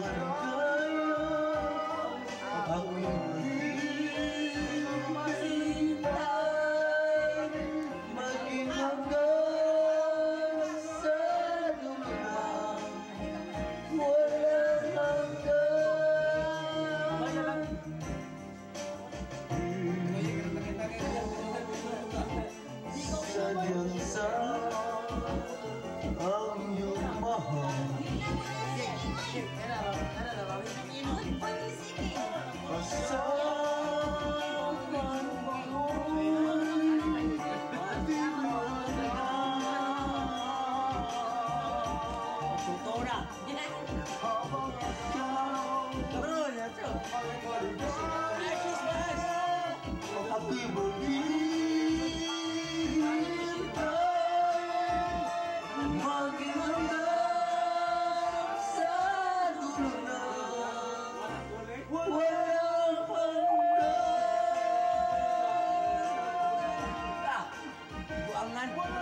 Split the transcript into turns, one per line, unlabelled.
Sadyang sa ang iyong mahal asahan mo'y
Tutora.
habang ikaw ako'y maghihintay sa dulo na walang hanggan.
Buangan.